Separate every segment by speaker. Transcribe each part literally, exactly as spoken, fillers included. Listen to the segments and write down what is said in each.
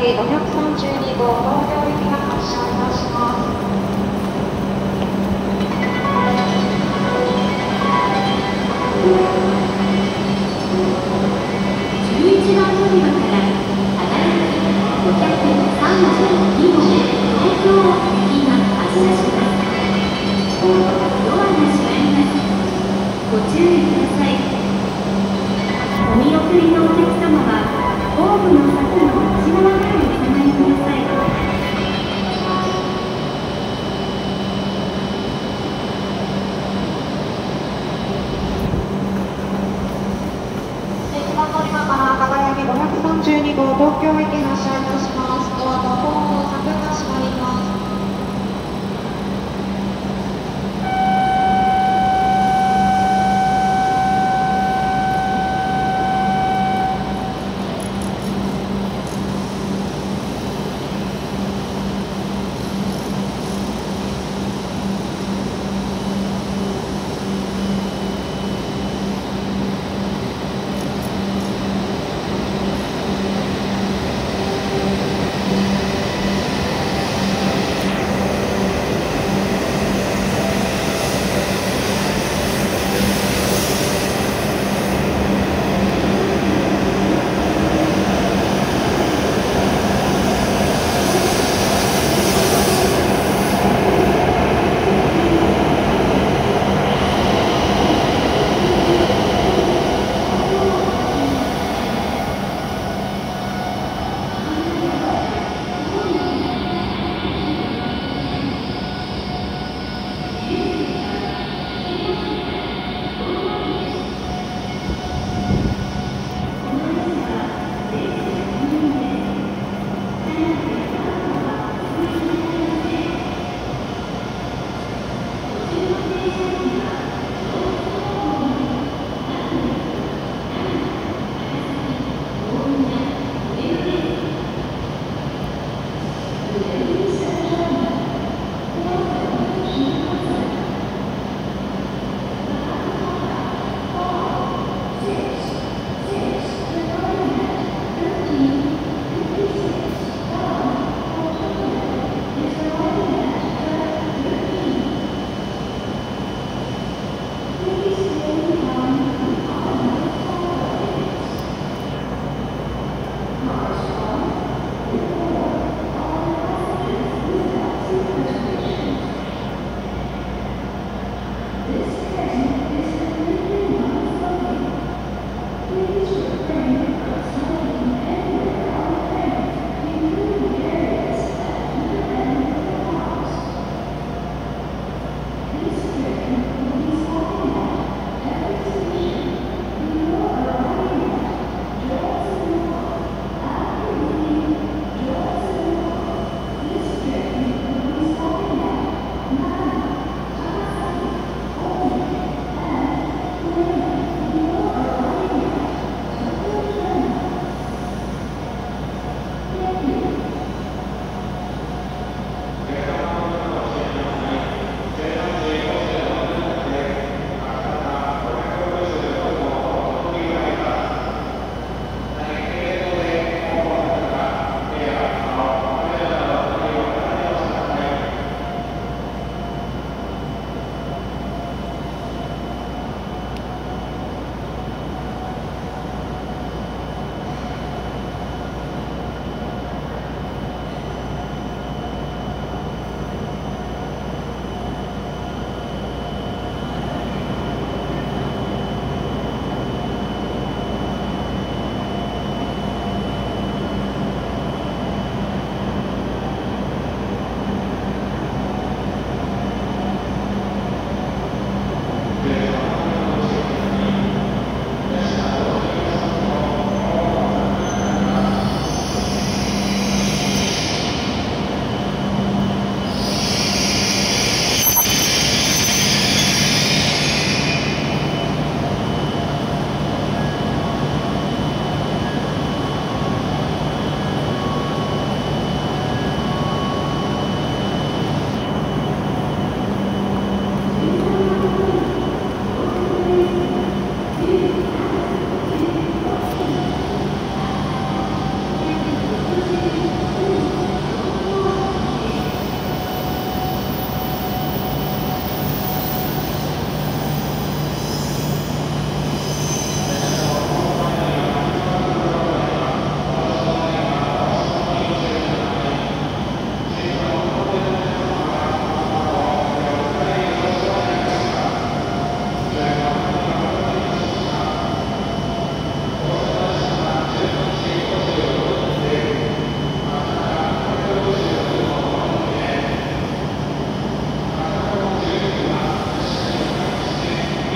Speaker 1: きごひゃくさんじゅうにご東京行きが発車いたします。
Speaker 2: じゅういちばん乗り場から只行きごひゃくさんじゅうにご東京行きが発車します。ドアが閉まります。ご注意ください。お見送りのお客様はホームの柵の内側までお下がりください。
Speaker 1: いちばん乗り場から輝きごひゃくさんじゅうにご東京行き発車いたします。ドアとホームの柵が閉まります。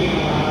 Speaker 1: てください。